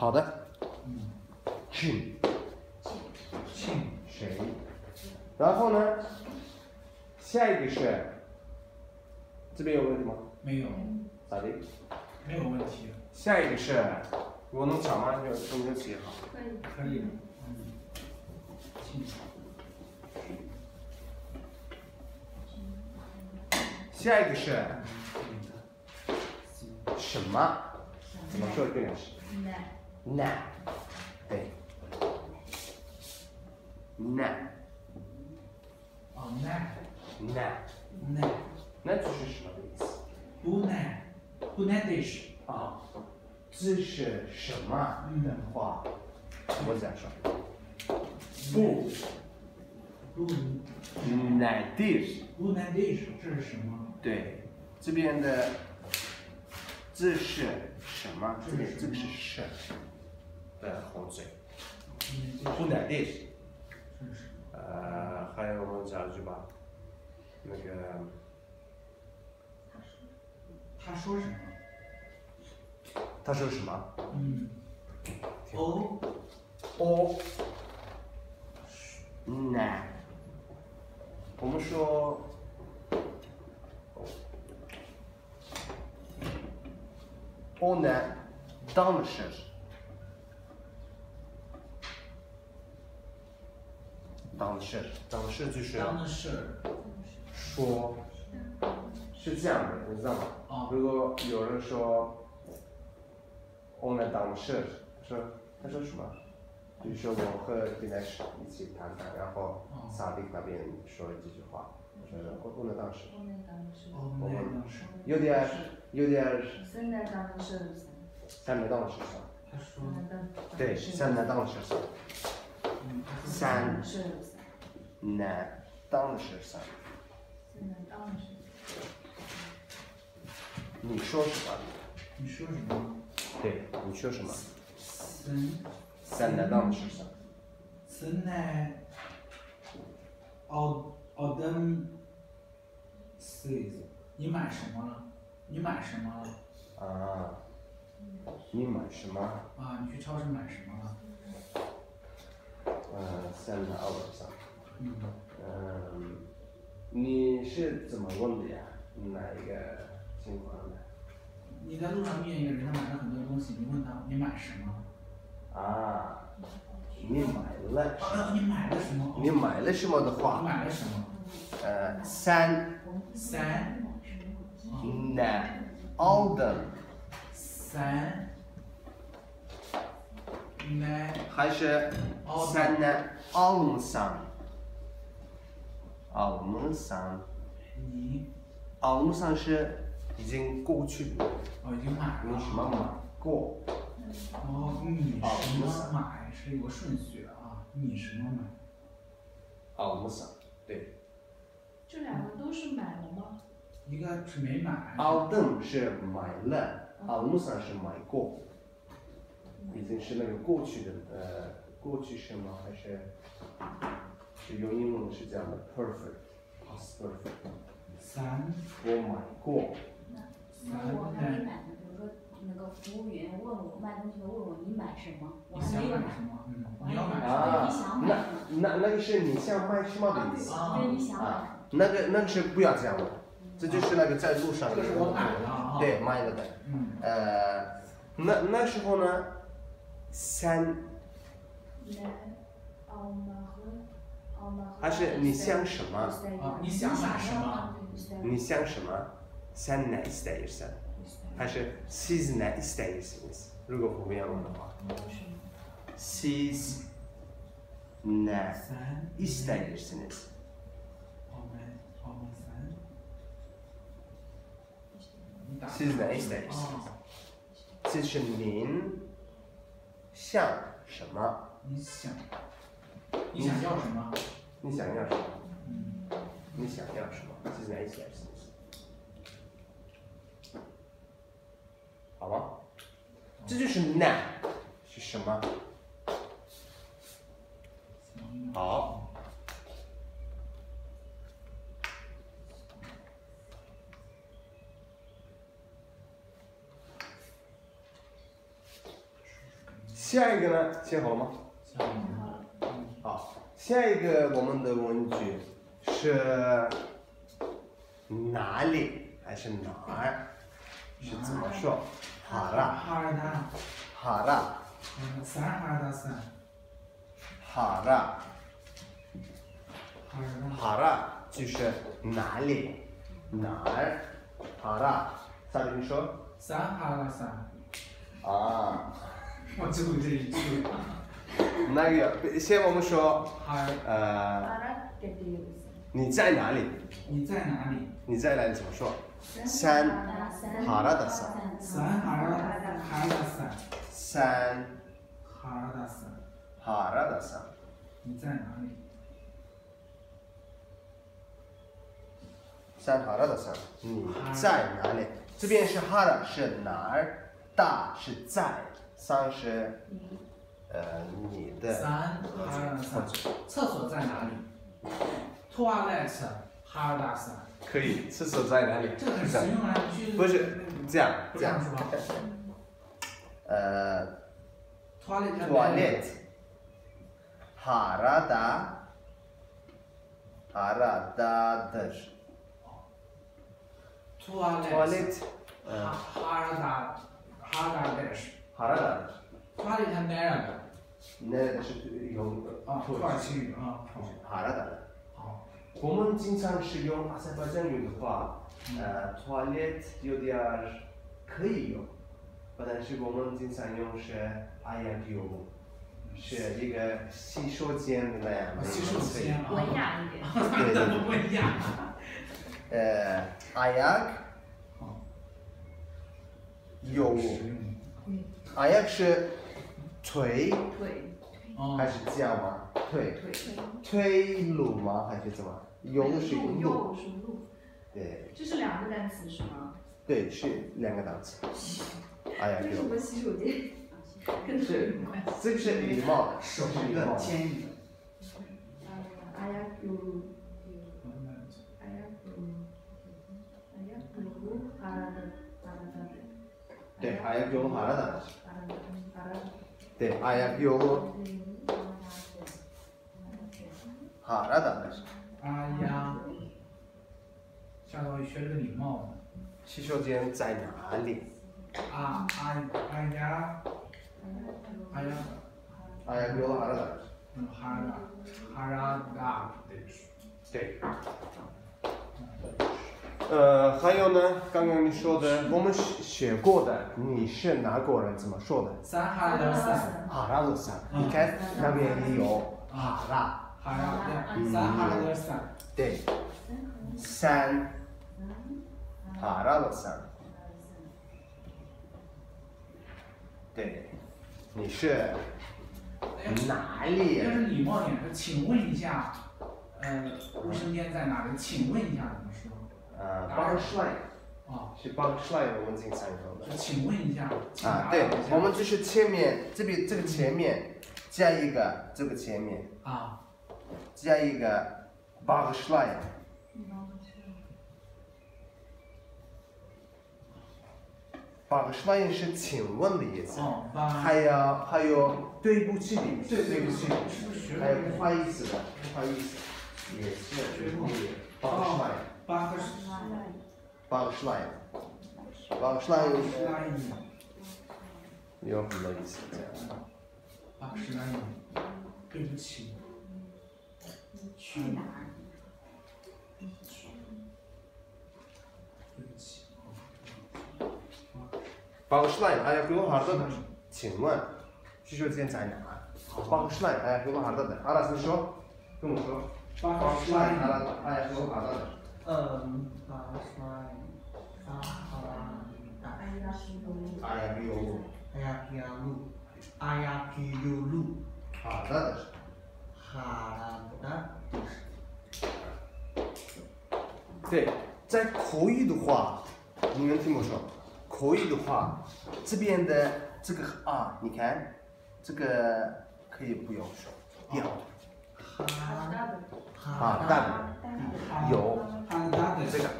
好的。Jim。谁？然后呢？下一个是，这边有问题吗？ 没有。 咋的？ 没有问题。 下一个是，我能讲吗？就中间写好。 可以。可以。 下一个是什么？怎么说对了？那，对，那。 哦，那就是什么的意思？ 不难的是啊，这是什么的话？我咋说？不难的。 不难的是这是什么？ 对，这边的这是什么？这个是是的后缀。不难的。还有我们讲一句吧，那个。 他说什么？ 他说什么？那，我们说，呢，当时，就是说，是这样的，你知道吗？如果有人说，呢当时，他说什么？比如说我和丁来石一起谈谈，然后萨迪那边说了几句话，说呢当时。有点。 三呢当时。 三呢当时。 他说。 对，三呢当时。三呢当时。你说什么？ 你说什么？ 对，你说什么？三呢当时。 三呢，Adam says， 你买什么了？你买什么了？ 啊，你买什么？ 啊，你去超市买什么了？ 三呢，Adam。你是怎么问的呀？哪一个情况呢？ 你在路上遇见一个人，他买了很多东西，你问他你买什么？ 啊，你买了。 你买了什么？ 你买了什么的话？ 你买了什么？ 三呢，Adam。 三呢？ 还是三呢？Almsan。 你。 Almsan 是已经过去的。 已经买了。 你什么买过？ 你什么买是有个顺序的啊？你什么买 ？Almsan，对。 这两个都是买了吗？ 一个是没买。 Adam 是买了，Almsan 是买过。已经是那个过去的过去式吗？还是用英文是这样的 perfect，past perfect。我买过。 那我还没买呢。比如说那个服务员问我卖东西的问我你买什么，我还没有买。 你要买什么？ 那个是你想买什么的意思？ 对，你想买。 那个是不要这样的，这就是那个在路上。 这是我买了。 对，买了的。那时候呢，三。还是你想什么？ 你想买什么？ 你想什么？三呢 istersen， 还是siz呢 istersiniz？ 如果不一样的话，siz呢 istersiniz。siz呢 istersiniz， 这是您想什么？ 你想要什么？ 你想要什么？你想要什么？siz呢 istersiniz。好吗？这就是那是什么？好。 下一个呢？写好了吗？ 想好了。 好，下一个我们的问句是哪里还是哪儿？是怎么说？哈拉， 哈拉达， 哈拉， 三哈拉达三， 哈拉， 哈拉达， 哈拉就是哪里，哪儿？哈拉，咋跟你说？ 三哈拉达三。 啊， 我只会这一句。 那个，先我们说， 哈， 你在哪里？ 你在哪里？ 你在哪里怎么说？三哈拉达三， 三哈拉达三， 三哈拉达三， 哈拉达三。 你在哪里？ 三哈拉达三，你在哪里？这边是哈拉是哪儿？大是在，三是你的。 三哈拉达三，厕所在哪里？toilet 哈拉达三。 可以，厕所在哪里？ 这个很实用啊， 不是这样， 这样是吧 ？toilet，哈拉达，哈拉达的。 toilet，哈拉达dash， 哈拉达。 toilet 哪儿的？ 那个是用土耳其语啊。 哈拉达的。 好。 我们经常是用阿塞拜疆语的话，toilet 有点可以用，但是我们经常用是ayak，是一个洗手间的那样的。 洗手间啊。 文雅一点。 对对对。文雅。 ayak，有，ayak 是腿还是脚吗？腿路吗？还是怎么？有是路。对。 这是两个单词是吗？ 对，是两个单词。ayak。 为什么洗手间？ 是，这个是礼貌的， 是一个谦语。 对，ayak哈拉达。对，ayak哈拉达。 相当于学了个礼貌的。 洗手间在哪里？ ayak哈拉达。 对。还有呢？刚刚你说的，我们学过的，你是哪国人？怎么说的？ 三哈拉三。 哈拉达三，你看那边也有哈拉。 哈拉，三哈拉三。 对。三哈拉三。对，你是哪里人？ 要是礼貌点，请问一下，卫生间在哪里？请问一下怎么说 ？Barschlein。是 Barschlein，我们经常用的。 请问一下。 对，我们就是前面这边这个前面加一个这个前面。加一个 Barschlein。Barschlein 是请问的意思。还有对不起的意思。对不起。还有不好意思的，不好意思。也是。Barschlein。有很多意思这样。 对不起。 去哪儿？ 对不起。 Barschlein，哈拉达，请问洗手间在哪儿？Barschlein，哈拉达，阿拉斯说，跟我说。Barschlein，哈拉达。对，在口语的话，你们听我说，口语的话，这边的这个你看，这个可以不用说，掉。哈大的，有这个，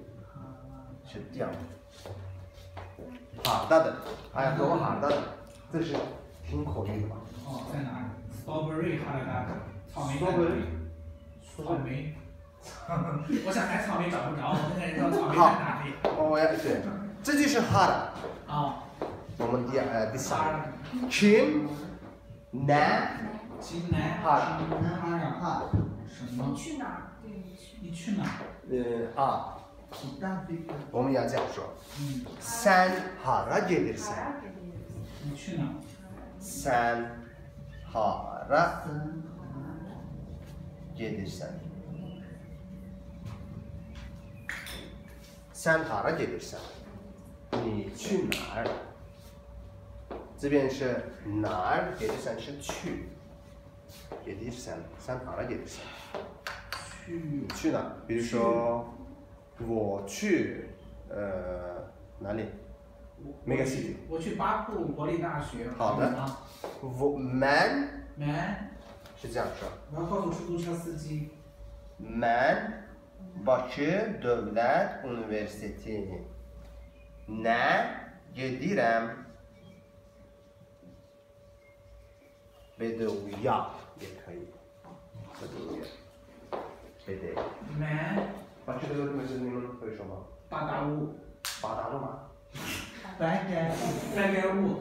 是掉。哈大的，哈大的， 这是挺口语的吧？ 哦，在哪里 ？Strawberry 哈拉达，草莓在哪里？草莓。我想买草莓找不着，我问人说草莓在哪里？ 我要对，这就是哈拉。 啊。 我们第三，Kim， 南， 金南。 哈拉。 哈。什么？ 你去哪儿？对， 你去哪儿？ 我们要这样说。Sen hara gelirsen。 你去哪儿 Sen hara gelirsen。Sen hara gelirsen。你去哪儿？这边是哪儿？gelirsen是去。gelirsen，sen hara gelirsen。去哪？比如说，我去哪里 ？Mega City。 我去巴库国立大学。 好的。man 是这样说。 我要告诉出租车司机。 Man Bakü Devlet Üniversitesi. Ne giderim? Bedeviya 也可以。Bedeviya。 Man。 Bakü Devlet Üniversitesi 你们会说吗？ 巴达乌。 巴达乌吗？ 白该乌。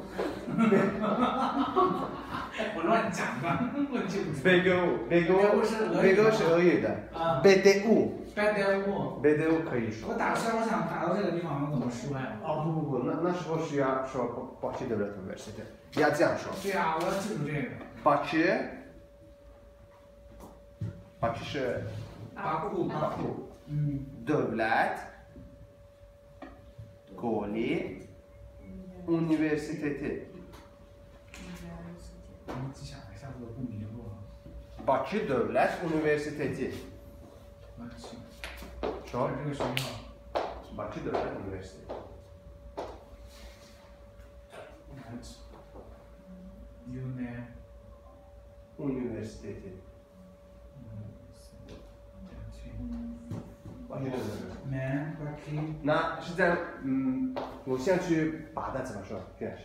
我乱讲的，我记不住。 贝格是俄语的。BDU 可以说。 我打算，我想打到这个地方，我怎么说呀？ 哦不，那时候需要说Bakü Devlet Üniversitesi，要这样说。 对呀，我要记住这个。 Bakü是。 巴库。 Devlet Koli Üniversitesi。 你记下来，下次我不迷路了。 Bakü Devlet Üniversitesi。说这个学校。 Bakü Devlet Üniversitesi。Üniversitesi。那是在我现在去把它怎么说？现在是。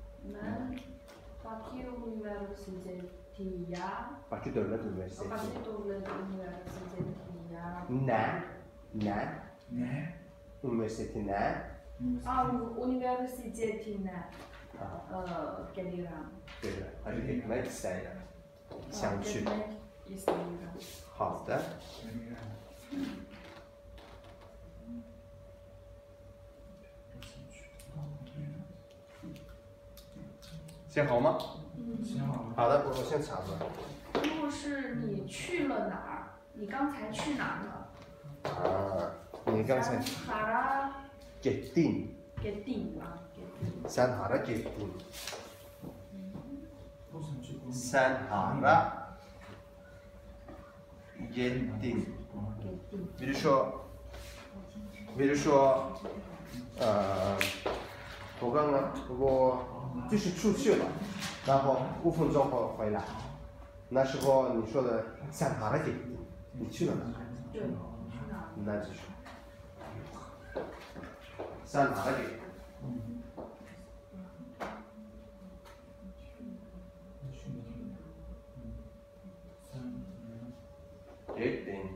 Bakü Üniversitesi'ya. Bakü Devlet Üniversitesi. Bakü Devlet Üniversitesi'ya. Ne? Üniversitesi ne? Üniversitetine. Gelirim. 对的，还是gitmek isterim。想去。 Gitmek isterim. 好的。写好吗？ 写好了。 好的，我先查着。 如果是你去了哪儿？你刚才去哪儿了？ 你刚才。 Hara Gittin。 Gittin 啊 ，Gittin。 Sen hara gittin? Sen hara gittin? 比如说，我就是出去了，然后5分钟后回来，那时候你说的Sen hara gittin？ 你去了哪？ 对，去哪儿？ 那就是Sen hara gittin？ gittin？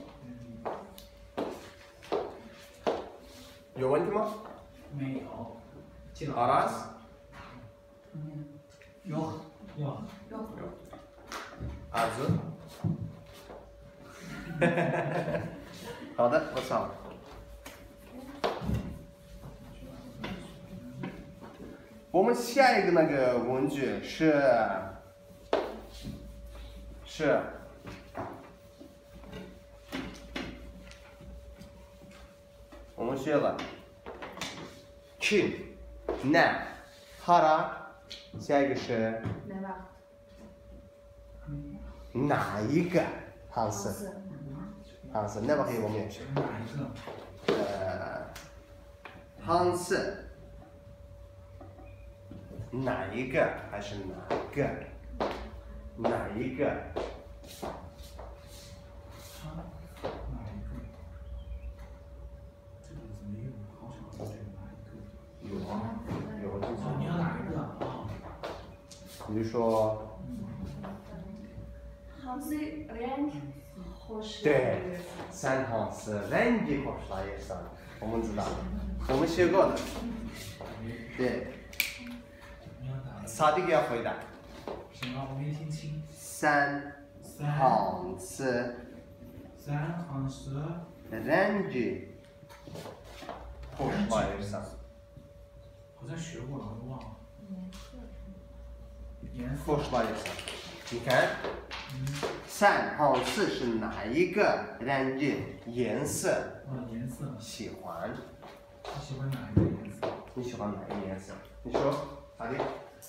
有问题吗？ 没有。 Aras？ 有。 Arzu？ 好的，我扫了。我们下一个那个文具是我们学了 Kim、Ne、Hara， 下一个是哪一个？Hansı。ne bakayım 我们也学。Hansı。哪一个还是哪个？哪一个？有啊，有。 你要哪一个？ 比如说， Hangi renk hoşlanıyorsun? 对，3行是rengi hoşlanıyorsun，我们知道，我们学过的。对，萨迪给要回答。 什么？我没听清。 3行是 3行是 rengi hoşlanıyorsun。 好像学过了，我忘了。颜色。 hoşlanıyorsun。你看，3行是哪一个 rengi 颜色？ 颜色。 喜欢。 你喜欢哪一个颜色？ 你喜欢哪一个颜色？你说，萨迪。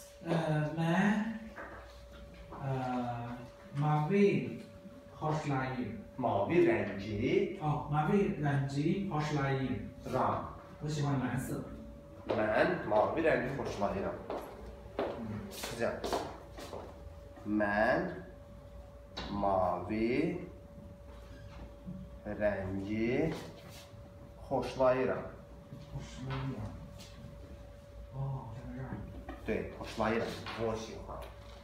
mavi hoşlayır. Mavi rengi 哦，mavi rengi hoşlayır. 是吧？ 我喜欢蓝色。 Ben mavi rengi hoşlanıyorum. 是这样。Ben mavi rengi hoşlanıyorum. hoşlayır. 哦，在这儿。 对，hoşlanıyorum，我喜欢。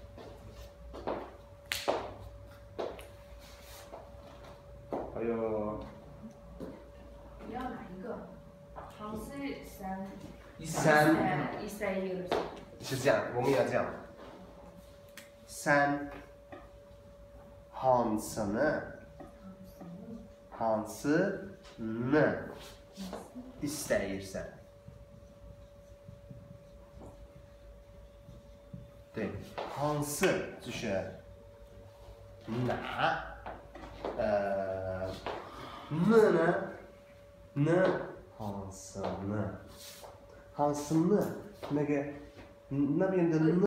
还有， 你要哪一个？Hangi sen isteyiyorsun? 是这样，我们要这样。Sen hansını istersen？对，hansı就是哪，呢hansını，hansını那个那边的呢。